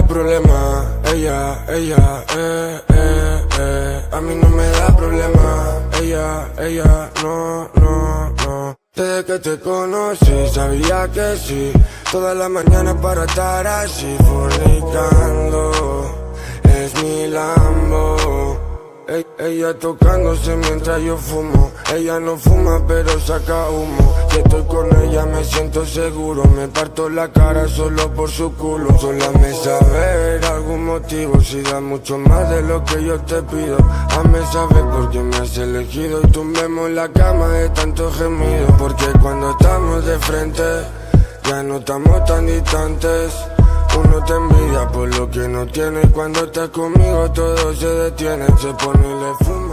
problema. Ella, a mí no me da problema. Ella, no. Desde que te conocí sabía que sí, toda la mañana para estar así fornicando. Es mi Lambo. Ella tocándose mientras yo fumo. Ella no fuma pero saca humo. Si estoy con ella me siento seguro. Me parto la cara solo por su culo. Sola me saber algún motivo. Si da mucho más de lo que yo te pido. Hazme saber por qué me has elegido. Y tumbemos la cama de tanto gemido. Porque cuando estamos de frente ya no estamos tan distantes. Uno te envidia por lo que no tiene. Cuando estás conmigo todo se detiene. Se pone y le fuma.